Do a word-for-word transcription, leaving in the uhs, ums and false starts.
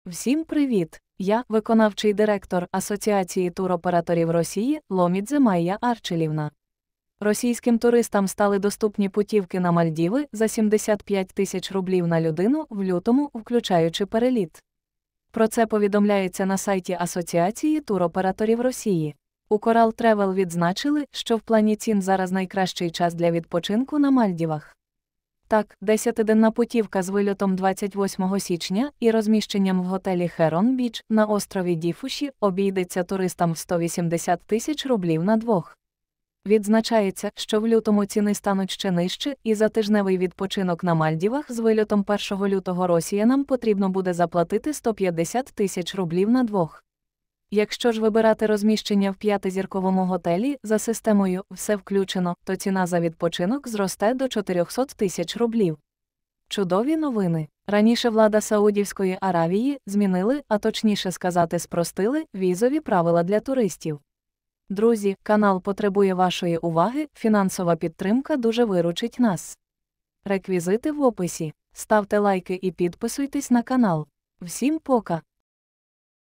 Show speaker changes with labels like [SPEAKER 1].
[SPEAKER 1] Всім привіт! Я виконавчий директор Асоціації туроператорів Росії Ломідзе Майя Арчелівна. Російським туристам стали доступні путівки на Мальдіви за сімдесят п'ять тисяч рублів на людину в лютому, включаючи переліт. Про це повідомляється на сайті Асоціації туроператорів Росії. У Coral Travel відзначили, що в плані цін зараз найкращий час для відпочинку на Мальдівах. Так, десятиденна путівка з вильотом двадцять восьмого січня і розміщенням в готелі Херон Біч на острові Діфуші обійдеться туристам в сто вісімдесят тисяч рублів на двох. Відзначається, що в лютому ціни стануть ще нижче, і за тижневий відпочинок на Мальдівах з вильотом першого лютого росіянам потрібно буде заплатити сто п'ятдесят тисяч рублів на двох. Якщо ж вибирати розміщення в п'ятизірковому готелі за системою «Все включено», то ціна за відпочинок зросте до чотирьохсот тисяч рублів. Чудові новини! Раніше влада Саудівської Аравії змінили, а точніше сказати спростили, візові правила для туристів. Друзі, канал потребує вашої уваги, фінансова підтримка дуже виручить нас. Реквізити в описі. Ставте лайки і підписуйтесь на канал. Всім пока!